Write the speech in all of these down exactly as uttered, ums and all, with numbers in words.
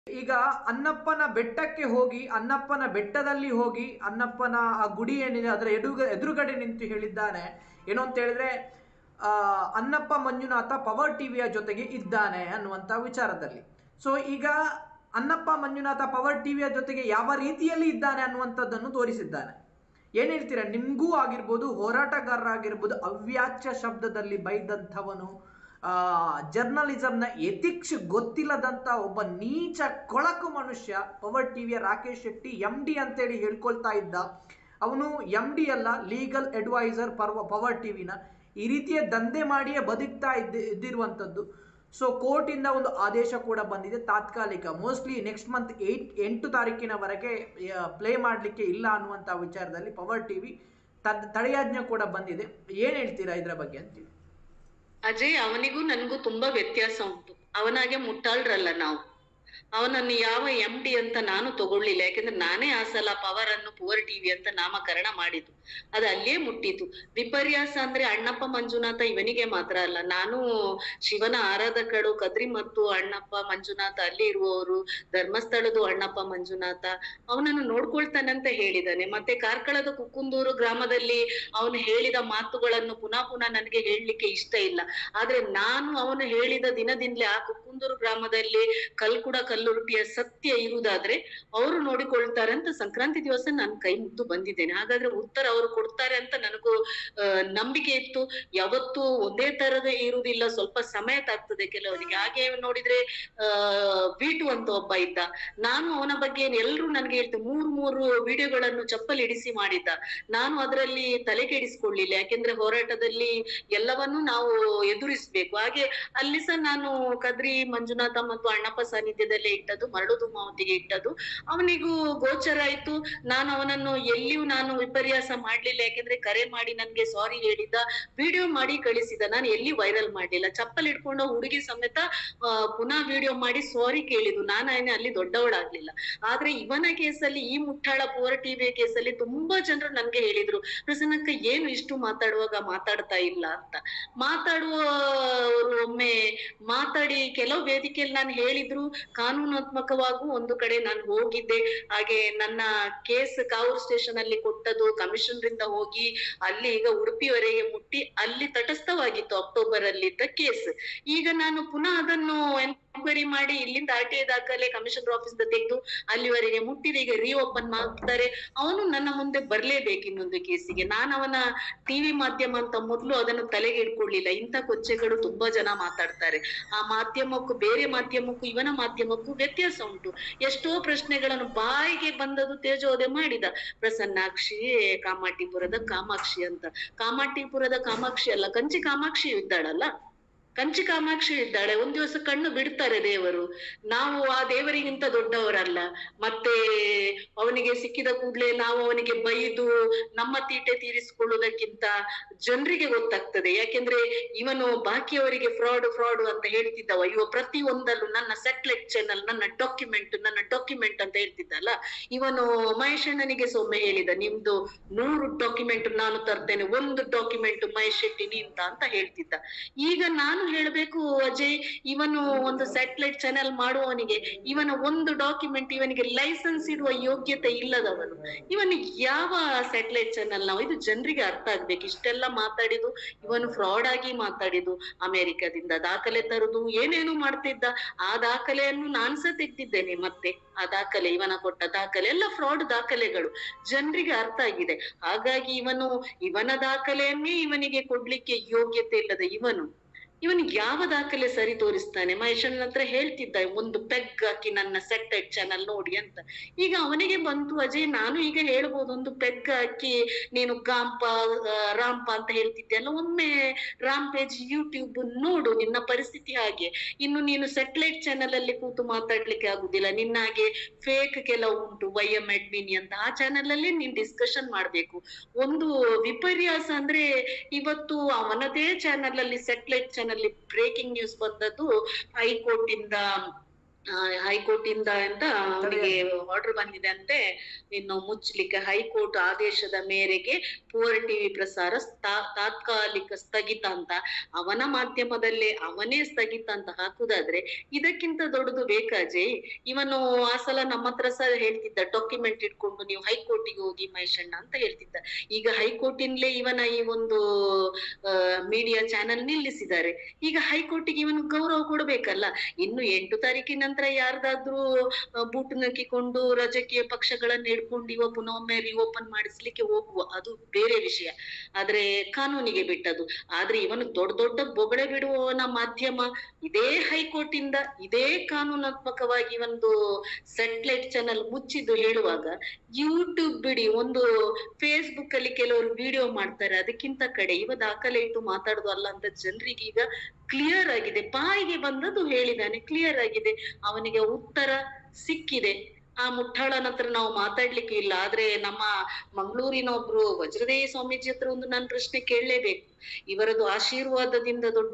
ಈಗ ಅನ್ನಪ್ಪನ ಬೆಟ್ಟಕ್ಕೆ ಹೋಗಿ ಅನ್ನಪ್ಪನ ಬೆಟ್ಟದಲ್ಲಿ ಹೋಗಿ ಅನ್ನಪ್ಪನ ಆ ಗುಡಿ ಏನಿದೆ ಅದರ ಎದುರು ಎದುರುಗಡೆ ನಿಂತು ಹೇಳಿದ್ದಾನೆ ಏನು ಅಂತ ಹೇಳಿದ್ರೆ ಅನ್ನಪ್ಪ ಮಂಜುನಾಥ ಪವರ್ ಟಿವಿಯ ಜೊತೆಗೆ ಇದ್ದಾನೆ ಅನ್ನುವಂಥ ವಿಚಾರದಲ್ಲಿ. ಸೊ ಈಗ ಅನ್ನಪ್ಪ ಮಂಜುನಾಥ ಪವರ್ ಟಿವಿಯ ಜೊತೆಗೆ ಯಾವ ರೀತಿಯಲ್ಲಿ ಇದ್ದಾನೆ ಅನ್ನುವಂಥದ್ದನ್ನು ತೋರಿಸಿದ್ದಾನೆ. ಏನು ಹೇಳ್ತೀರಾ? ನಿಮಗೂ ಆಗಿರ್ಬೋದು, ಹೋರಾಟಗಾರರಾಗಿರ್ಬೋದು, ಅವ್ಯಾಚ್ಯ ಶಬ್ದದಲ್ಲಿ ಬೈದಂಥವನು, ಜರ್ನಲಿಸಮ್ನ ಎಥಿಕ್ಸ್ ಗೊತ್ತಿಲ್ಲದಂಥ ಒಬ್ಬ ನೀಚ ಕೊಳಕು ಮನುಷ್ಯ ಪವರ್ ಟಿವಿಯ ರಾಕೇಶ್ ಶೆಟ್ಟಿ ಎಂ ಡಿ ಅಂತೇಳಿ ಹೇಳ್ಕೊಳ್ತಾ ಇದ್ದ. ಅವನು ಎಂ ಡಿ ಅಲ್ಲ, ಲೀಗಲ್ ಅಡ್ವೈಸರ್ ಪರ್ವ ಪವರ್ ಟಿವಿನ. ಈ ರೀತಿಯ ದಂಧೆ ಮಾಡಿಯೇ ಬದುಕ್ತಾ ಇದ್ದ ಇದ್ದಿರುವಂಥದ್ದು. ಸೊ ಕೋರ್ಟಿಂದ ಒಂದು ಆದೇಶ ಕೂಡ ಬಂದಿದೆ, ತಾತ್ಕಾಲಿಕ, ಮೋಸ್ಟ್ಲಿ ನೆಕ್ಸ್ಟ್ ಮಂತ್ ಏಟ್ ಎಂಟು ತಾರೀಕಿನವರೆಗೆ ಪ್ಲೇ ಮಾಡಲಿಕ್ಕೆ ಇಲ್ಲ ಅನ್ನುವಂಥ ವಿಚಾರದಲ್ಲಿ ಪವರ್ ಟಿವಿ ತದ್ ತಡೆಯಾಜ್ಞೆ ಕೂಡ ಬಂದಿದೆ. ಏನು ಹೇಳ್ತೀರಾ ಇದರ ಬಗ್ಗೆ ಅಂತೀವಿ? ಅಜಯ್, ಅವನಿಗೂ ನನಗೂ ತುಂಬಾ ವ್ಯತ್ಯಾಸ ಉಂಟು. ಅವನಾಗೆ ಮುಟ್ಟಾಳ್ರಲ್ಲ ನಾವು. ಅವನನ್ನು ಯಾವ ಎಂ ಡಿ ಅಂತ ನಾನು ತಗೊಳ್ಳಿಲ್ಲ, ಯಾಕಂದ್ರೆ ನಾನೇ ಆ ಸಲ ಪವರ್ ಅನ್ನು ಪವರ್ ಟಿವಿ ಅಂತ ನಾಮಕರಣ ಮಾಡಿದ್ದು. ಅದು ಅಲ್ಲೇ ಮುಟ್ಟಿತು. ವಿಪರ್ಯಾಸ ಅಂದ್ರೆ ಅಣ್ಣಪ್ಪ ಮಂಜುನಾಥ ಇವನಿಗೆ ಮಾತ್ರ ಅಲ್ಲ, ನಾನು ಶಿವನ ಆರಾಧಕರು ಕದ್ರಿ ಮತ್ತು ಅಣ್ಣಪ್ಪ ಮಂಜುನಾಥ, ಅಲ್ಲಿ ಇರುವವರು ಧರ್ಮಸ್ಥಳದ ಅಣ್ಣಪ್ಪ ಮಂಜುನಾಥ ಅವನನ್ನು ನೋಡ್ಕೊಳ್ತಾನಂತ ಹೇಳಿದಾನೆ. ಮತ್ತೆ ಕಾರ್ಕಳದ ಕುಕ್ಕುಂದೂರು ಗ್ರಾಮದಲ್ಲಿ ಅವನು ಹೇಳಿದ ಮಾತುಗಳನ್ನು ಪುನಃ ಪುನಃ ನನಗೆ ಹೇಳಲಿಕ್ಕೆ ಇಷ್ಟ ಇಲ್ಲ. ಆದ್ರೆ ನಾನು ಅವನು ಹೇಳಿದ ದಿನದಿಂದಲೇ ಆ ಕುಕ್ಕುಂದೂರು ಗ್ರಾಮದಲ್ಲಿ ಕಲ್ಕುಡ ಕಲ್ಲುರುಟಿಯ ಸತ್ಯ ಇರುವುದಾದ್ರೆ ಅವರು ನೋಡಿಕೊಳ್ತಾರೆ ಅಂತ ಸಂಕ್ರಾಂತಿ ದಿವಸ ನಾನು ಕೈ ಮುದ್ದು ಬಂದಿದ್ದೇನೆ. ಹಾಗಾದ್ರೆ ಉತ್ತರ ಅವರು ಕೊಡ್ತಾರೆ ಅಂತ ನನಗೂ ಅಹ್ ನಂಬಿಕೆ ಇತ್ತು. ಯಾವತ್ತೂ ಒಂದೇ ತರದ ಇರುವುದಿಲ್ಲ, ಸ್ವಲ್ಪ ಸಮಯ ತಾಗ್ತದೆ ಕೆಲವರಿಗೆ. ಹಾಗೆ ನೋಡಿದ್ರೆ ಅಹ್ ಬೀಟು ಅಂತ ಒಬ್ಬ ಇದ್ದ, ನಾನು ಅವನ ಬಗ್ಗೆ ಎಲ್ರು ನನ್ಗೆ ಹೇಳ್ತಾರೆ, ಮೂರು ಮೂರು ವಿಡಿಯೋಗಳನ್ನು ಚಪ್ಪಲಿ ಇಡಿಸಿ ಮಾಡಿದ್ದ. ನಾನು ಅದರಲ್ಲಿ ತಲೆ ಕೆಡಿಸ್ಕೊಳ್ಳಿಲ್ಲ, ಯಾಕೆಂದ್ರೆ ಹೋರಾಟದಲ್ಲಿ ಎಲ್ಲವನ್ನೂ ನಾವು ಎದುರಿಸ್ಬೇಕು. ಹಾಗೆ ಅಲ್ಲಿ ಸಹ ನಾನು ಕದ್ರಿ ಮಂಜುನಾಥ ಮತ್ತು ಅಣ್ಣಪ್ಪ ಸಾನ್ನಿಧ್ಯದಲ್ಲೇ ಇಟ್ಟದ್ದು, ಮರಳುದು ಮಾವತಿಗೆ ಇಟ್ಟದ್ದು. ಅವನಿಗೂ ಗೋಚರ ಆಯ್ತು. ನಾನು ಅವನನ್ನು ಎಲ್ಲಿಯೂ ನಾನು ವಿಪರ್ಯಾಸ ಮಾಡ್ಲಿಲ್ಲ, ಯಾಕೆಂದ್ರೆ ಕರೆ ಮಾಡಿ ನನ್ಗೆ ಸಾರಿ ಹೇಳಿದ್ದ, ವಿಡಿಯೋ ಮಾಡಿ ಕಳಿಸಿದ. ನಾನು ಎಲ್ಲಿ ವೈರಲ್ ಮಾಡ್ಲಿಲ್ಲ. ಚಪ್ಪಲ್ ಇಟ್ಕೊಂಡು ಹುಡುಗಿ ಸಮೇತ ಅಹ್ ಪುನಃ ವಿಡಿಯೋ ಮಾಡಿ ಸಾರಿ ಕೇಳಿದ್ದು. ನಾನು ಅಲ್ಲಿ ದೊಡ್ಡವಳಾಗ್ಲಿಲ್ಲ. ಆದ್ರೆ ಇವನ ಕೇಸಲ್ಲಿ, ಈ ಮುಟ್ಟಾಳ ಪವರ್ ಟಿವಿ ಕೇಸಲ್ಲಿ ತುಂಬಾ ಜನರು ನನ್ಗೆ ಹೇಳಿದ್ರು, ಪ್ರಸನ್ನಕ್ಕ ಏನು ಇಷ್ಟು ಮಾತಾಡುವಾಗ ಮಾತಾಡ್ತಾ ಇಲ್ಲ ಅಂತ. ಮಾತಾಡುವವರು ಒಮ್ಮೆ ಮಾತಾಡಿ ಕೆಲವು ವೇದಿಕೆಯಲ್ಲಿ ನಾನು ಹೇಳಿದ್ರು, ಕಾನೂನಾತ್ಮಕವಾಗೂ ಒಂದು ಕಡೆ ನಾನು ಹೋಗಿದ್ದೆ. ಹಾಗೆ ನನ್ನ ಕೇಸ್ ಕಾವೂರು ಸ್ಟೇಷನ್ ಅಲ್ಲಿ ಕೊಟ್ಟದು ಕಮಿಷನರ್ ಇಂದ ಹೋಗಿ ಅಲ್ಲಿ ಈಗ ಉಡುಪಿವರೆಗೆ ಮುಟ್ಟಿ ಅಲ್ಲಿ ತಟಸ್ಥವಾಗಿತ್ತು ಅಕ್ಟೋಬರ್ ಅಲ್ಲಿ ಇದ್ದ ಕೇಸ್. ಈಗ ನಾನು ಪುನಃ ಅದನ್ನು ಎನ್ಕ್ವೈರಿ ಮಾಡಿ ಇಲ್ಲಿಂದ ಆರ್ ಟಿ ಐ ದಾಖಲೆ ಕಮಿಷನರ್ ಆಫೀಸ್ ತೆಗೆದು ಅಲ್ಲಿವರೆಗೆ ಮುಟ್ಟಿದೆ. ಈಗ ರೀಓಪನ್ ಮಾಡ್ತಾರೆ. ಅವನು ನನ್ನ ಮುಂದೆ ಬರ್ಲೇಬೇಕು ಇನ್ನೊಂದು ಕೇಸಿಗೆ. ನಾನು ಅವನ ಟಿವಿ ಮಾಧ್ಯಮ ಅಂತ ಮೊದಲು ಅದನ್ನು ತಲೆಗೆ ಇಟ್ಕೊಳ್ಳಿಲ್ಲ. ಇಂಥ ಕೊಚ್ಚೆಗಳು ತುಂಬಾ ಜನ ಮಾತಾಡ್ತಾರೆ. ಆ ಮಾಧ್ಯಮಕ್ಕೂ ಬೇರೆ ಮಾಧ್ಯಮಕ್ಕೂ ಇವನ ಮಾಧ್ಯಮಕ್ಕೂ ವ್ಯತ್ಯಾಸ ಉಂಟು. ಎಷ್ಟೋ ಪ್ರಶ್ನೆಗಳನ್ನು ಬಾಯಿಗೆ ಬಂದದು ತೇಜೋದೆ ಮಾಡಿದ. ಪ್ರಸನ್ನಾಕ್ಷಿ ಕಾಮಾಟಿಪುರದ ಕಾಮಾಕ್ಷಿ ಅಂತ. ಕಾಮಾಟಿಪುರದ ಕಾಮಾಕ್ಷಿ ಅಲ್ಲ, ಕಂಚಿ ಕಾಮಾಕ್ಷಿ ಇದ್ದಾಳಲ್ಲ, ಕಂಚಿ ಕಾಮಾಕ್ಷಿ ಇದ್ದಾಳೆ. ಒಂದ್ ದಿವಸ ಕಣ್ಣು ಬಿಡ್ತಾರೆ ದೇವರು. ನಾವು ಆ ದೇವರಿಗಿಂತ ದೊಡ್ಡವರಲ್ಲ. ಮತ್ತೆ ಅವನಿಗೆ ಸಿಕ್ಕಿದ ಕೂಡ್ಲೆ ನಾವು ಅವನಿಗೆ ಬೈದು ನಮ್ಮ ತೀಟೆ ತೀರಿಸಿಕೊಳ್ಳುವುದಕ್ಕಿಂತ ಜನರಿಗೆ ಗೊತ್ತಾಗ್ತದೆ. ಯಾಕೆಂದ್ರೆ ಇವನು ಬಾಕಿಯವರಿಗೆ ಫ್ರಾಡ್ ಫ್ರಾಡ್ ಅಂತ ಹೇಳ್ತಿದ್ದವ, ಇವ ಪ್ರತಿ ಒಂದಲ್ಲೂ ನನ್ನ ಸ್ಯಾಟಲೈಟ್ ಚಾನಲ್, ನನ್ನ ಡಾಕ್ಯುಮೆಂಟ್, ನನ್ನ ಡಾಕ್ಯುಮೆಂಟ್ ಅಂತ ಹೇಳ್ತಿದ್ದಲ್ಲ. ಇವನು ಮಹೇಶ್ ಅಣ್ಣನಿಗೆ ಸೊಮ್ಮೆ ಹೇಳಿದ, ನಿಮ್ದು ನೂರು ಡಾಕ್ಯುಮೆಂಟ್ ನಾನು ತರ್ತೇನೆ, ಒಂದು ಡಾಕ್ಯುಮೆಂಟ್ ಮಹೇಶ್ ಶೆಟ್ಟಿ ನಿಂತ ಅಂತ ಹೇಳ್ತಿದ್ದ. ಈಗ ನಾನು ಹೇಳ್ಬೇಕು ಅಜಯ್, ಇವನು ಒಂದು ಸ್ಯಾಟಲೈಟ್ ಚಾನೆಲ್ ಮಾಡುವವನಿಗೆ ಇವನ ಒಂದು ಡಾಕ್ಯುಮೆಂಟ್, ಇವನಿಗೆ ಲೈಸೆನ್ಸ್ ಇಡುವ ಯೋಗ್ಯತೆ ಇಲ್ಲದವನು. ಇವನಿಗೆ ಯಾವ ಸ್ಯಾಟಲೈಟ್ ಚಾನೆಲ್ ನಾವು? ಇದು ಜನರಿಗೆ ಅರ್ಥ ಆಗ್ಬೇಕು. ಇಷ್ಟೆಲ್ಲ ಮಾತಾಡಿದು ಇವನು ಫ್ರಾಡ್ ಆಗಿ ಮಾತಾಡಿದು, ಅಮೆರಿಕದಿಂದ ದಾಖಲೆ ತರುದು, ಏನೇನು ಮಾಡ್ತಿದ್ದ. ಆ ದಾಖಲೆಯನ್ನು ನಾನ್ ಸಹ ತೆಗ್ದಿದ್ದೇನೆ. ಮತ್ತೆ ಆ ದಾಖಲೆ, ಇವನ ಕೊಟ್ಟ ದಾಖಲೆ ಎಲ್ಲ ಫ್ರಾಡ್ ದಾಖಲೆಗಳು, ಜನರಿಗೆ ಅರ್ಥ ಆಗಿದೆ. ಹಾಗಾಗಿ ಇವನು ಇವನ ದಾಖಲೆಯನ್ನೇ ಇವನಿಗೆ ಕೊಡ್ಲಿಕ್ಕೆ ಯೋಗ್ಯತೆ ಇಲ್ಲದ ಇವನು ಇವನಿಗೆ ಯಾವ ದಾಖಲೆ ಸರಿ ತೋರಿಸ್ತಾನೆ? ಮಹೇಶನ್ ಹತ್ರ ಹೇಳ್ತಿದ್ದ, ಒಂದು ಪೆಗ್ ಹಾಕಿ ನನ್ನ ಸೆಟಲೈಟ್ ಚಾನಲ್ ನೋಡಿ ಅಂತ. ಈಗ ಅವನಿಗೆ ಬಂತು ಅಜಯ್, ನಾನು ಈಗ ಹೇಳ್ಬೋದು, ಒಂದು ಪೆಗ್ ಹಾಕಿ ನೀನು ಗಾಂಪ ರಾಂಪ ಅಂತ ಹೇಳ್ತಿದ್ದೆ ಅಲ್ಲ, ಒಮ್ಮೆ ರಾಮ್ ಪೇಜ್ ಯೂಟ್ಯೂಬ್ ನೋಡು, ನಿನ್ನ ಪರಿಸ್ಥಿತಿ ಹಾಗೆ. ಇನ್ನು ನೀನು ಸೆಟಲೈಟ್ ಚಾನಲ್ ಅಲ್ಲಿ ಕೂತು ಮಾತಾಡ್ಲಿಕ್ಕೆ ಆಗುದಿಲ್ಲ. ನಿನ್ನ ಹಾಗೆ ಫೇಕ್ ಕೆಲವು ಉಂಟು, ವೈ ಎಂ ಅಡ್ಮಿನಿ ಅಂತ, ಆ ಚಾನಲ್ ಅಲ್ಲಿ ನೀನ್ ಡಿಸ್ಕಷನ್ ಮಾಡ್ಬೇಕು. ಒಂದು ವಿಪರ್ಯಾಸ ಅಂದ್ರೆ ಇವತ್ತು ಅವನದೇ ಚಾನಲ್ ಅಲ್ಲಿ, ಸೆಟಲೈಟ್ ಚಾನಲ್ ಅಲ್ಲಿ ಬ್ರೇಕಿಂಗ್ ನ್ಯೂಸ್ ಬಂದದ್ದು ಹೈಕೋರ್ಟ್ ಇಂದ ಹೈಕೋರ್ಟ್ ಇಂದ ಅಂತ ಅವನಿಗೆ ಆರ್ಡರ್ ಬಂದಿದೆ ಅಂತೆ, ಇನ್ನು ಮುಚ್ಚಲಿಕ್ಕೆ ಹೈಕೋರ್ಟ್ ಆದೇಶದ ಮೇರೆಗೆ ಪೂರ್ ಟಿವಿ ಪ್ರಸಾರ ತಾ- ತಾತ್ಕಾಲಿಕ ಸ್ಥಗಿತ ಅಂತ. ಅವನ ಮಾಧ್ಯಮದಲ್ಲೇ ಅವನೇ ಸ್ಥಗಿತ ಅಂತ ಹಾಕುದಾದ್ರೆ ಇದಕ್ಕಿಂತ ದೊಡ್ಡದು ಬೇಕಾಜೆ? ಇವನು ಆ ಸಲ ನಮ್ಮ ಹತ್ರ ಸಹ ಹೇಳ್ತಿದ್ದ, ಡಾಕ್ಯುಮೆಂಟ್ ಇಟ್ಕೊಂಡು ನೀವು ಹೈಕೋರ್ಟಿಗೆ ಹೋಗಿ ಮಹೇಶಣ್ಣ ಅಂತ ಹೇಳ್ತಿದ್ದ. ಈಗ ಹೈಕೋರ್ಟ್ ಇಂದಲೇ ಇವನ ಈ ಒಂದು ಮೀಡಿಯಾ ಚಾನೆಲ್ ನಿಲ್ಲಿಸಿದ್ದಾರೆ. ಈಗ ಹೈಕೋರ್ಟಿಗೆ ಇವನು ಗೌರವ ಕೊಡ್ಬೇಕಲ್ಲ. ಇನ್ನು ಎಂಟು ತಾರೀಕಿನ ನಂತರ ಯಾರ್ದಾದ್ರೂ ಬೂಟು ನಕ್ಕಿಕೊಂಡು ರಾಜಕೀಯ ಪಕ್ಷಗಳನ್ನ ಹಿಡ್ಕೊಂಡು ಇವ ಪುನಃ ಒಮ್ಮೆ ರಿಓಪನ್ ಮಾಡಿಸ್ಲಿಕ್ಕೆ ಹೋಗುವ, ಅದು ಬೇರೆ ವಿಷಯ. ಆದ್ರೆ ಕಾನೂನಿಗೆ ಬಿಟ್ಟದು. ಆದ್ರೆ ಇವನು ದೊಡ್ಡ ದೊಡ್ಡ ಬೊಗಳೆ ಬಿಡುವವನ ಮಾಧ್ಯಮ ಇದೇ ಹೈಕೋರ್ಟ್ ಇಂದ ಇದೇ ಕಾನೂನಾತ್ಮಕವಾಗಿ ಒಂದು ಸ್ಯಾಟಲೈಟ್ ಚಾನಲ್ ಮುಚ್ಚಿದ್ದು ಹೇಳುವಾಗ, ಯೂಟ್ಯೂಬ್ ಬಿಡಿ, ಒಂದು ಫೇಸ್ಬುಕ್ ಅಲ್ಲಿ ಕೆಲವರು ವಿಡಿಯೋ ಮಾಡ್ತಾರೆ, ಅದಕ್ಕಿಂತ ಕಡೆ ಇವ ದಾಖಲೆ ಇಟ್ಟು ಮಾತಾಡುದು ಅಲ್ಲ ಅಂತ ಜನರಿಗೆ ಈಗ ಕ್ಲಿಯರ್ ಆಗಿದೆ. ಬಾಯಿಗೆ ಬಂದದ್ದು ಹೇಳಿದಾನೆ, ಕ್ಲಿಯರ್ ಆಗಿದೆ, ಅವನಿಗೆ ಉತ್ತರ ಸಿಕ್ಕಿದೆ. ಆ ಮುಟ್ಟಾಳನ ಹತ್ರ ನಾವು ಮಾತಾಡ್ಲಿಕ್ಕೆ ಇಲ್ಲ. ಆದ್ರೆ ನಮ್ಮ ಮಂಗಳೂರಿನ ಒಬ್ರು ವಜ್ರದೇಹಿ ಸ್ವಾಮೀಜಿ ಹತ್ರ ಒಂದು ನಾನು ಪ್ರಶ್ನೆ ಕೇಳಲೇಬೇಕು. ಇವರದು ಆಶೀರ್ವಾದದಿಂದ ದೊಡ್ಡ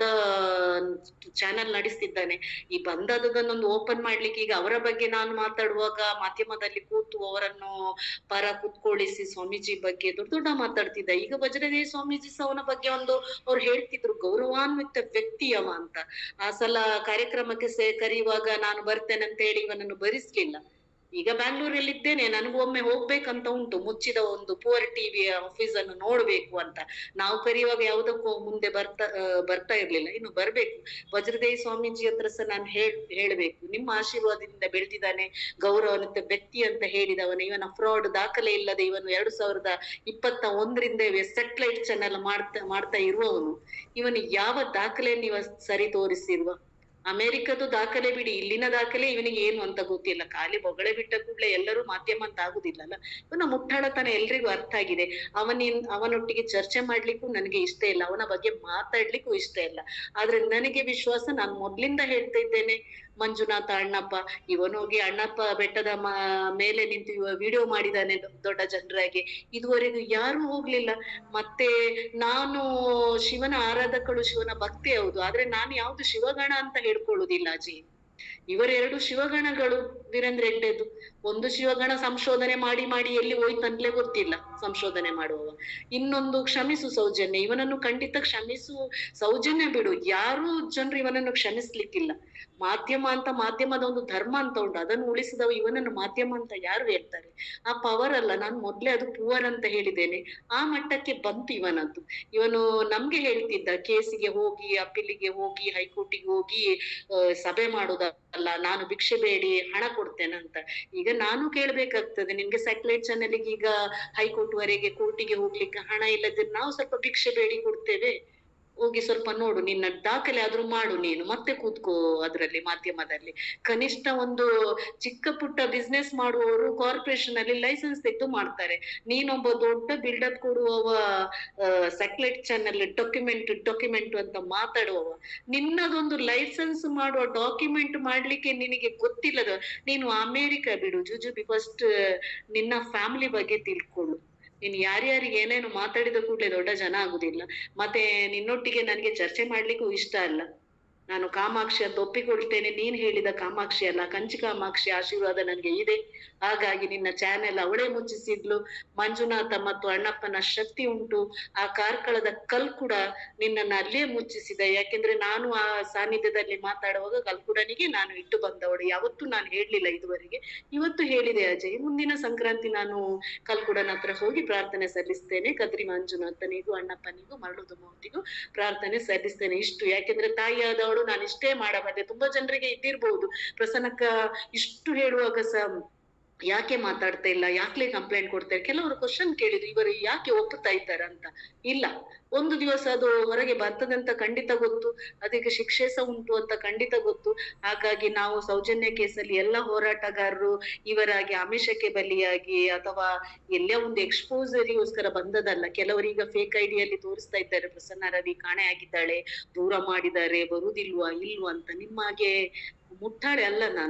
ಚಾನೆಲ್ ನಡೆಸ್ತಿದ್ದಾನೆ. ಈ ಬಂದದನ್ನೊಂದು ಓಪನ್ ಮಾಡ್ಲಿಕ್ಕೆ ಈಗ ಅವರ ಬಗ್ಗೆ ನಾನು ಮಾತಾಡುವಾಗ ಮಾಧ್ಯಮದಲ್ಲಿ ಕೂತು ಅವರನ್ನು ಪರ ಕೂತ್ಕೊಳ್ಳಿಸಿ ಸ್ವಾಮೀಜಿ ಬಗ್ಗೆ ದೊಡ್ಡ ದೊಡ್ಡ ಮಾತಾಡ್ತಿದ್ದ. ಈಗ ವಜ್ರದೇಹಿ ಸ್ವಾಮೀಜಿ ಸಹ ಅವನ ಬಗ್ಗೆ ಒಂದು ಅವ್ರು ಹೇಳ್ತಿದ್ರು, ಗೌರವಾನ್ವಿತ ವ್ಯಕ್ತಿ ಅವ ಅಂತ. ಆ ಸಲ ಕಾರ್ಯಕ್ರಮಕ್ಕೆ ಸೇ ಕರೆಯುವಾಗ ನಾನು ಬರ್ತೇನೆ ಅಂತ ಹೇಳಿ ಇವನನ್ನು ಭರಿಸ್ಲಿಲ್ಲ. ಈಗ ಬ್ಯಾಂಗ್ಳೂರಲ್ಲಿ ಇದ್ದೇನೆ, ನನಗೂ ಒಮ್ಮೆ ಹೋಗ್ಬೇಕಂತ ಉಂಟು, ಮುಚ್ಚಿದ ಒಂದು ಪೂರ್ ಟಿವಿಯ ಆಫೀಸ್ ಅನ್ನು ನೋಡ್ಬೇಕು ಅಂತ. ನಾವು ಕರೆಯುವಾಗ ಯಾವುದಕ್ಕೂ ಮುಂದೆ ಬರ್ತಾ ಬರ್ತಾ ಇರ್ಲಿಲ್ಲ, ಇನ್ನು ಬರ್ಬೇಕು. ವಜ್ರದೇಹಿ ಸ್ವಾಮೀಜಿ ಹತ್ರ ಸಹ ನಾನು ಹೇಳ್ ಹೇಳ್ಬೇಕು, ನಿಮ್ಮ ಆಶೀರ್ವಾದದಿಂದ ಬೆಳೆದಿದ್ದಾನೆ, ಗೌರವಾನ್ವಿತ ವ್ಯಕ್ತಿ ಅಂತ ಹೇಳಿದವನು. ಇವನ ಫ್ರಾಡ್ ದಾಖಲೆ ಇಲ್ಲದೆ ಇವನು ಎರಡು ಸಾವಿರದ ಇಪ್ಪತ್ತ ಒಂದರಿಂದ ಸೆಟಲೈಟ್ ಚಾನೆಲ್ ಮಾಡ್ತಾ ಮಾಡ್ತಾ ಇರುವವನು. ಇವನು ಯಾವ ದಾಖಲೆಯನ್ನು ಇವ ಸರಿ ತೋರಿಸಿರುವ? ಅಮೆರಿಕದ ದಾಖಲೆ ಬಿಡಿ, ಇಲ್ಲಿನ ದಾಖಲೆ ಇವನಿಗೆ ಏನು ಅಂತ ಗೊತ್ತಿಲ್ಲ. ಖಾಲಿ ಬೊಗಳೆ ಬಿಟ್ಟ ಕೂಡಲೇ ಎಲ್ಲರೂ ಮಾಧ್ಯಮ ಅಂತ ಆಗುದಿಲ್ಲಲ್ಲ. ಇವನ ಮುಟ್ಟಾಳತನ ಎಲ್ರಿಗೂ ಅರ್ಥ ಆಗಿದೆ. ಅವನಿನ್ ಅವನೊಟ್ಟಿಗೆ ಚರ್ಚೆ ಮಾಡ್ಲಿಕ್ಕೂ ನನಗೆ ಇಷ್ಟ ಇಲ್ಲ, ಅವನ ಬಗ್ಗೆ ಮಾತಾಡ್ಲಿಕ್ಕೂ ಇಷ್ಟ ಇಲ್ಲ. ಆದ್ರೆ ನನಗೆ ವಿಶ್ವಾಸ, ನಾನು ಮೊದ್ಲಿಂದ ಹೇಳ್ತಾ ಇದ್ದೇನೆ, ಮಂಜುನಾಥ ಅಣ್ಣಪ್ಪ ಇವನೋಗಿ ಅಣ್ಣಪ್ಪ ಬೆಟ್ಟದ ಮ ಮೇಲೆ ನಿಂತು ಇವ ವಿಡಿಯೋ ಮಾಡಿದಾನೆ ದೊಡ್ಡ ಜನರಾಗಿ, ಇದುವರೆಗೂ ಯಾರು ಹೋಗ್ಲಿಲ್ಲ. ಮತ್ತೆ ನಾನು ಶಿವನ ಆರಾಧಕಳು, ಶಿವನ ಭಕ್ತಿ ಹೌದು, ಆದ್ರೆ ನಾನು ಯಾವ್ದು ಶಿವಗಣ ಅಂತ ಹೇಳ್ಕೊಳ್ಳುದಿಲ್ಲ ಅಜಿ. ಇವರೆರಡು ಶಿವಗಣಗಳು ವೀರೇಂದ್ರ ಹೆಗ್ಡೆದು. ಒಂದು ಶಿವಗಣ ಸಂಶೋಧನೆ ಮಾಡಿ ಮಾಡಿ ಎಲ್ಲಿ ಹೋಯ್ತಂತಲೇ ಗೊತ್ತಿಲ್ಲ ಸಂಶೋಧನೆ ಮಾಡುವವ. ಇನ್ನೊಂದು ಕ್ಷಮಿಸು ಸೌಜನ್ಯ, ಇವನನ್ನು ಖಂಡಿತ ಕ್ಷಮಿಸು. ಸೌಜನ್ಯ ಬಿಡು, ಯಾರು ಜನರು ಇವನನ್ನು ಕ್ಷಮಿಸ್ಲಿಕ್ಕಿಲ್ಲ. ಮಾಧ್ಯಮ ಅಂತ, ಮಾಧ್ಯಮದ ಒಂದು ಧರ್ಮ ಅಂತ ಉಂಟು, ಅದನ್ನು ಉಳಿಸಿದವ ಇವನನ್ನು ಮಾಧ್ಯಮ ಅಂತ ಯಾರು ಹೇಳ್ತಾರೆ? ಆ ಪವರ್ ಅಲ್ಲ, ನಾನು ಮೊದ್ಲೇ ಅದು ಪುವರ್ ಅಂತ ಹೇಳಿದ್ದೇನೆ, ಆ ಮಟ್ಟಕ್ಕೆ ಬಂತು ಇವನದ್ದು. ಇವನು ನಮ್ಗೆ ಹೇಳ್ತಿದ್ದ, ಕೇಸಿಗೆ ಹೋಗಿ, ಅಪೀಲಿಗೆ ಹೋಗಿ, ಹೈಕೋರ್ಟಿಗೆ ಹೋಗಿ ಅಹ್ ಸಭೆ ಮಾಡುದಲ್ಲ, ನಾನು ಭಿಕ್ಷೆ ಬೇಡಿ ಹಣ ಕೊಡ್ತೇನಂತ. ಈಗ ನಾನು ಕೇಳ್ಬೇಕಾಗ್ತದೆ, ನಿನ್ಗೆ ಸ್ಯಾಟಲೈಟ್ ಚಾನೆಲ್ಗೆ ಈಗ ಹೈಕೋರ್ಟ್ ವರೆಗೆ ಕೋರ್ಟಿಗೆ ಹೋಗ್ಲಿಕ್ಕೆ ಹಣ ಇಲ್ಲದ್ರೆ ನಾವು ಸ್ವಲ್ಪ ಭಿಕ್ಷೆ ಬೇಡಿ ಕೊಡ್ತೇವೆ, ಹೋಗಿ ಸ್ವಲ್ಪ ನೋಡು, ನಿನ್ನ ದಾಖಲೆ ಆದ್ರೂ ಮಾಡು, ನೀನು ಮತ್ತೆ ಕೂತ್ಕೋ ಅದ್ರಲ್ಲಿ ಮಾಧ್ಯಮದಲ್ಲಿ. ಕನಿಷ್ಠ ಒಂದು ಚಿಕ್ಕ ಪುಟ್ಟ ಬಿಸ್ನೆಸ್ ಮಾಡುವವರು ಕಾರ್ಪೊರೇಷನ್ ಅಲ್ಲಿ ಲೈಸೆನ್ಸ್ ತೆಗೆದು ಮಾಡ್ತಾರೆ. ನೀನೊಬ್ಬ ದೊಡ್ಡ ಬಿಲ್ಡಪ್ ಕೊಡುವವ, ಸ್ಯಾಟಲೈಟ್ ಚಾನೆಲ್ ಡಾಕ್ಯುಮೆಂಟ್ ಡಾಕ್ಯುಮೆಂಟ್ ಅಂತ ಮಾತಾಡುವವ, ನಿನ್ನದೊಂದು ಲೈಸೆನ್ಸ್ ಮಾಡುವ ಡಾಕ್ಯುಮೆಂಟ್ ಮಾಡ್ಲಿಕ್ಕೆ ನಿನಗೆ ಗೊತ್ತಿಲ್ಲದ ನೀನು ಅಮೇರಿಕ ಬಿಡು ಜುಜುಬಿ. ಫಸ್ಟ್ ನಿನ್ನ ಫ್ಯಾಮಿಲಿ ಬಗ್ಗೆ ತಿಳ್ಕೊಳ್ಳು. ನೀನ್ ಯಾರ್ಯಾರಿಗೆ ಏನೇನು ಮಾತಾಡಿದ ಕೂಡಲೇ ದೊಡ್ಡ ಜನ ಆಗುದಿಲ್ಲ. ಮತ್ತೆ ನಿನ್ನೊಟ್ಟಿಗೆ ನನ್ಗೆ ಚರ್ಚೆ ಮಾಡ್ಲಿಕ್ಕೂ ಇಷ್ಟ ಅಲ್ಲ. ನಾನು ಕಾಮಾಕ್ಷಿ ಅಂತ ಒಪ್ಪಿಕೊಳ್ತೇನೆ, ನೀನ್ ಹೇಳಿದ ಕಾಮಾಕ್ಷಿ ಅಲ್ಲ, ಕಂಚಿ ಕಾಮಾಕ್ಷಿ ಆಶೀರ್ವಾದ ನನ್ಗೆ ಇದೆ. ಹಾಗಾಗಿ ನಿನ್ನ ಚಾನೆಲ್ ಅವಳೇ ಮುಚ್ಚಿಸಿದ್ಲು. ಮಂಜುನಾಥ ಮತ್ತು ಅಣ್ಣಪ್ಪನ ಶಕ್ತಿ ಉಂಟು. ಆ ಕಾರ್ಕಳದ ಕಲ್ ಕೂಡ ನಿನ್ನನ್ನ ಅಲ್ಲೇ ಮುಚ್ಚಿಸಿದೆ. ಯಾಕೆಂದ್ರೆ ನಾನು ಆ ಸಾನ್ನಿಧ್ಯದಲ್ಲಿ ಮಾತಾಡುವಾಗ ಕಲ್ಕುಡನಿಗೆ ನಾನು ಇಟ್ಟು ಬಂದವಳು, ಯಾವತ್ತೂ ನಾನು ಹೇಳ್ಲಿಲ್ಲ ಇದುವರೆಗೆ, ಇವತ್ತು ಹೇಳಿದೆ ಅಜಯ್. ಮುಂದಿನ ಸಂಕ್ರಾಂತಿ ನಾನು ಕಲ್ಕುಡನ ಹತ್ರ ಹೋಗಿ ಪ್ರಾರ್ಥನೆ ಸಲ್ಲಿಸ್ತೇನೆ. ಕದ್ರಿ ಮಂಜುನಾಥನಿಗೂ ಅಣ್ಣಪ್ಪನಿಗೂ ಮರಳುದು ಮೌತಿಗೂ ಪ್ರಾರ್ಥನೆ ಸಲ್ಲಿಸ್ತೇನೆ. ಇಷ್ಟು, ಯಾಕೆಂದ್ರೆ ತಾಯಿಯಾದವಳು ನಾನು ಇಷ್ಟೇ ಮಾಡಬಲ್ಲೆ. ತುಂಬಾ ಜನರಿಗೆ ಇದ್ದಿರ್ಬಹುದು, ಪ್ರಸನ್ನಕ್ಕ ಇಷ್ಟು ಹೇಳುವಾಗ ಸ ಯಾಕೆ ಮಾತಾಡ್ತಾ ಇಲ್ಲ, ಯಾಕ್ಲೆ ಕಂಪ್ಲೇಂಟ್ ಕೊಡ್ತಾರೆ, ಕೆಲವರು ಕ್ವಶನ್ ಕೇಳಿದ್ರು, ಇವರು ಯಾಕೆ ಒಪ್ಪುತ್ತಾ ಇದ್ದಾರೆ ಅಂತ. ಇಲ್ಲ, ಒಂದು ದಿವಸ ಅದು ಹೊರಗೆ ಬರ್ತದೆ ಅಂತ ಖಂಡಿತ ಗೊತ್ತು, ಅದಕ್ಕೆ ಶಿಕ್ಷೆ ಸಹ ಉಂಟು ಅಂತ ಖಂಡಿತ ಗೊತ್ತು. ಹಾಗಾಗಿ ನಾವು ಸೌಜನ್ಯ ಕೇಸಲ್ಲಿ ಎಲ್ಲ ಹೋರಾಟಗಾರರು ಇವರಾಗಿ ಆಮಿಷಕ್ಕೆ ಬಲಿಯಾಗಿ ಅಥವಾ ಎಲ್ಲ ಒಂದು ಎಕ್ಸ್ಪೋಸರಿಗೋಸ್ಕರ ಬಂದದಲ್ಲ. ಕೆಲವರೀಗ ಫೇಕ್ ಐಡಿಯಲ್ಲಿ ತೋರಿಸ್ತಾ ಇದ್ದಾರೆ, ಪ್ರಸನ್ನ ರವಿ ಕಾಣೆ ಆಗಿದ್ದಾಳೆ, ದೂರ ಮಾಡಿದ್ದಾರೆ, ಬರುದಿಲ್ವಾ ಇಲ್ವಾ ಅಂತ. ನಿಮ್ಮಾಗೆ ಮುಟ್ಟಾಳೆ ಅಲ್ಲ ನಾನು.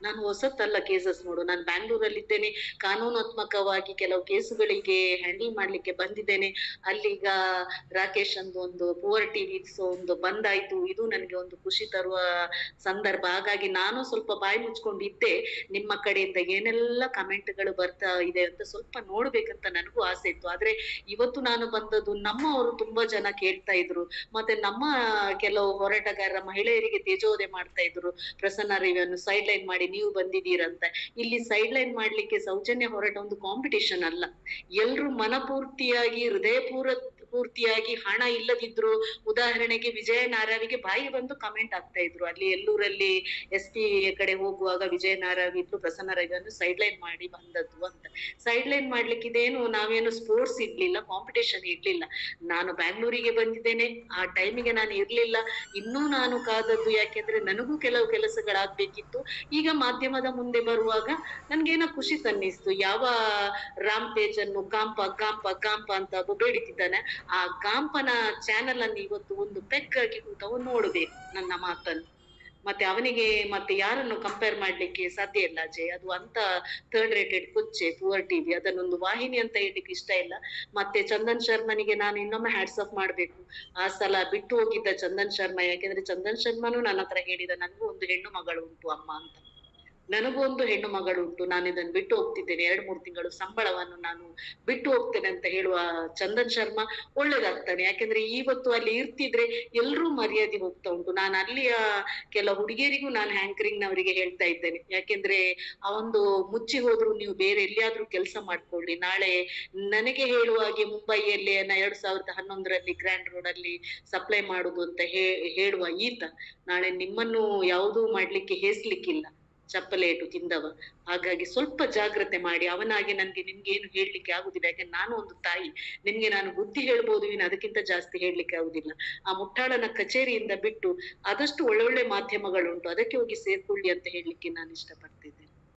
ನಾನು ಹೊಸತಲ್ಲ ಕೇಸಸ್ ನೋಡು, ನಾನು ಬ್ಯಾಂಗ್ಳೂರಲ್ಲಿದ್ದೇನೆ, ಕಾನೂನಾತ್ಮಕವಾಗಿ ಕೆಲವು ಕೇಸುಗಳಿಗೆ ಹ್ಯಾಂಡಲ್ ಮಾಡ್ಲಿಕ್ಕೆ ಬಂದಿದ್ದೇನೆ. ಅಲ್ಲಿಗ ರಾಕೇಶ್ ಅಂದು ಒಂದು ಪುವರ್ ಟಿವಿ ಒಂದು ಬಂದಾಯ್ತು, ಇದು ನನಗೆ ಒಂದು ಖುಷಿ ತರುವ ಸಂದರ್ಭ. ಹಾಗಾಗಿ ನಾನು ಸ್ವಲ್ಪ ಬಾಯಿ ಮುಚ್ಕೊಂಡಿದ್ದೆ, ನಿಮ್ಮ ಕಡೆಯಿಂದ ಏನೆಲ್ಲ ಕಮೆಂಟ್ಗಳು ಬರ್ತಾ ಇದೆ ಅಂತ ಸ್ವಲ್ಪ ನೋಡ್ಬೇಕಂತ ನನಗೂ ಆಸೆ ಇತ್ತು. ಆದ್ರೆ ಇವತ್ತು ನಾನು ಬಂದದ್ದು ನಮ್ಮವರು ತುಂಬಾ ಜನ ಕೇಳ್ತಾ ಇದ್ರು, ಮತ್ತೆ ನಮ್ಮ ಕೆಲವು ಹೋರಾಟಗಾರರ ಮಹಿಳೆಯರಿಗೆ ತೇಜೋವಧೆ ಮಾಡ್ತಾ ಇದ್ರು, ಪ್ರಸನ್ನ ರೇವಿಯನ್ನು ಸೈಡ್ ಲೈನ್ ಮಾಡಿ ನೀವು ಬಂದಿದ್ದೀರಂತ. ಇಲ್ಲಿ ಸೈಡ್ ಲೈನ್ ಮಾಡ್ಲಿಕ್ಕೆ ಸೌಜನ್ಯ ಹೋರಾಟ ಒಂದು ಕಾಂಪಿಟಿಷನ್ ಅಲ್ಲ. ಎಲ್ರು ಮನಪೂರ್ತಿಯಾಗಿ ಹೃದಯ ಪೂರ ಪೂರ್ತಿಯಾಗಿ ಹಣ ಇಲ್ಲದಿದ್ರು, ಉದಾಹರಣೆಗೆ ವಿಜಯ ನಾರಾವಿಗೆ ಬಾಯಿಗೆ ಬಂದು ಕಮೆಂಟ್ ಆಗ್ತಾ ಇದ್ರು. ಅಲ್ಲಿ ಎಲ್ಲೂರಲ್ಲಿ ಎಸ್ ಪಿ ಕಡೆ ಹೋಗುವಾಗ ವಿಜಯ ನಾರಾವಿ ಇದ್ರು, ಪ್ರಸನ್ನ ರವಿಯನ್ನು ಸೈಡ್ ಲೈನ್ ಮಾಡಿ ಬಂದದ್ದು ಅಂತ. ಸೈಡ್ ಲೈನ್ ಮಾಡ್ಲಿಕ್ಕೆ ಇದೇನು ನಾವೇನು ಸ್ಪೋರ್ಟ್ಸ್ ಇರ್ಲಿಲ್ಲ, ಕಾಂಪಿಟೇಷನ್ ಇರ್ಲಿಲ್ಲ. ನಾನು ಬ್ಯಾಂಗ್ಳೂರಿಗೆ ಬಂದಿದ್ದೇನೆ, ಆ ಟೈಮಿಗೆ ನಾನು ಇರ್ಲಿಲ್ಲ. ಇನ್ನೂ ನಾನು ಕಾದದ್ದು ಯಾಕೆಂದ್ರೆ ನನಗೂ ಕೆಲವು ಕೆಲಸಗಳಾಗ್ಬೇಕಿತ್ತು. ಈಗ ಮಾಧ್ಯಮದ ಮುಂದೆ ಬರುವಾಗ ನನ್ಗೇನೋ ಖುಷಿ ತನ್ನಿಸ್ತು. ಯಾವ ರಾಮ್ ತೇಜ್ ಅನ್ನು ಗಾಂಪ ಗಾಂಪ ಗಾಂಪ ಅಂತ ಬೇಡಿತಿದ್ದಾನೆ, ಆ ಗಾಂಪನ ಚಾನೆಲ್ ಅನ್ನು ಇವತ್ತು ಒಂದು ಪೆಕ್ಕಾಗಿ ಕೂತವು ನೋಡ್ಬೇಕು ನನ್ನ ಮಾತನ್ನು. ಮತ್ತೆ ಅವನಿಗೆ ಮತ್ತೆ ಯಾರನ್ನು ಕಂಪೇರ್ ಮಾಡ್ಲಿಕ್ಕೆ ಸಾಧ್ಯ ಇಲ್ಲ ಅಜಯ್. ಅದು ಅಂತ ಥರ್ಡ್ ರೇಟೆಡ್ ಕೊಚ್ಚೆ ಪುವರ್ ಟಿವಿ, ಅದನ್ನೊಂದು ವಾಹಿನಿ ಅಂತ ಹೇಳ್ಲಿಕ್ಕೆ ಇಷ್ಟ ಇಲ್ಲ. ಮತ್ತೆ ಚಂದನ್ ಶರ್ಮನಿಗೆ ನಾನು ಇನ್ನೊಮ್ಮೆ ಹ್ಯಾಟ್ಸ್ ಆಫ್ ಮಾಡ್ಬೇಕು. ಆ ಸಲ ಬಿಟ್ಟು ಹೋಗಿದ್ದ ಚಂದನ್ ಶರ್ಮಾ, ಯಾಕೆಂದ್ರೆ ಚಂದನ್ ಶರ್ಮನು ನನ್ನ ಹತ್ರ ಹೇಳಿದ, ನನಗೂ ಒಂದು ಹೆಣ್ಣು ಮಗಳು ಉಂಟು ಅಮ್ಮ ಅಂತ. ನನಗೂ ಒಂದು ಹೆಣ್ಣು ಮಗಳು ಉಂಟು, ನಾನು ಇದನ್ನು ಬಿಟ್ಟು ಹೋಗ್ತಿದ್ದೇನೆ, ಎರಡ್ ಮೂರು ತಿಂಗಳು ಸಂಬಳವನ್ನು ನಾನು ಬಿಟ್ಟು ಹೋಗ್ತೇನೆ ಅಂತ ಹೇಳುವ ಚಂದನ್ ಶರ್ಮಾ ಒಳ್ಳೇದಾಗ್ತಾನೆ. ಯಾಕೆಂದ್ರೆ ಇವತ್ತು ಅಲ್ಲಿ ಇರ್ತಿದ್ರೆ ಎಲ್ರೂ ಮರ್ಯಾದೆ ಹೋಗ್ತಾ ಉಂಟು. ನಾನು ಅಲ್ಲಿಯ ಕೆಲ ಹುಡುಗಿಯರಿಗೂ ನಾನು ಹ್ಯಾಂಕರಿಂಗ್ ನವರಿಗೆ ಹೇಳ್ತಾ ಇದ್ದೇನೆ, ಯಾಕೆಂದ್ರೆ ಆ ಒಂದು ಮುಚ್ಚಿ ಹೋದ್ರು ನೀವು ಬೇರೆ ಎಲ್ಲಿಯಾದ್ರೂ ಕೆಲಸ ಮಾಡ್ಕೊಳ್ಳಿ. ನಾಳೆ ನನಗೆ ಹೇಳುವ ಹಾಗೆ ಮುಂಬೈಯಲ್ಲಿ ಎರಡ್ ಸಾವಿರದ ಹನ್ನೊಂದರಲ್ಲಿ ಗ್ರ್ಯಾಂಡ್ ರೋಡ್ ಅಲ್ಲಿ ಸಪ್ಲೈ ಮಾಡುದು ಅಂತ ಹೇ ಹೇಳುವ ಈತ ನಾಳೆ ನಿಮ್ಮನ್ನು ಯಾವುದೂ ಮಾಡ್ಲಿಕ್ಕೆ ಹೇಸ್ಲಿಕ್ಕಿಲ್ಲ, ಚಪ್ಪಲೇಟು ತಿಂದವ. ಹಾಗಾಗಿ ಸ್ವಲ್ಪ ಜಾಗ್ರತೆ ಮಾಡಿ. ಅವನಾಗಿ ನನ್ಗೆ ನಿಮ್ಗೆ ಏನು ಹೇಳ್ಲಿಕ್ಕೆ ಆಗುದಿಲ್ಲ, ಯಾಕಂದ್ರೆ ನಾನು ಒಂದು ತಾಯಿ, ನಿಮ್ಗೆ ನಾನು ಬುದ್ಧಿ ಹೇಳ್ಬೋದು, ಇನ್ನು ಅದಕ್ಕಿಂತ ಜಾಸ್ತಿ ಹೇಳ್ಲಿಕ್ಕೆ ಆಗುದಿಲ್ಲ. ಆ ಮುಟ್ಟಾಳನ ಕಚೇರಿಯಿಂದ ಬಿಟ್ಟು ಆದಷ್ಟು ಒಳ್ಳೊಳ್ಳೆ ಮಾಧ್ಯಮಗಳುಂಟು, ಅದಕ್ಕೆ ಹೋಗಿ ಸೇರ್ಕೊಳ್ಳಿ ಅಂತ ಹೇಳ್ಲಿಕ್ಕೆ ನಾನು ಇಷ್ಟಪಡ್ತಿದ್ದೆ.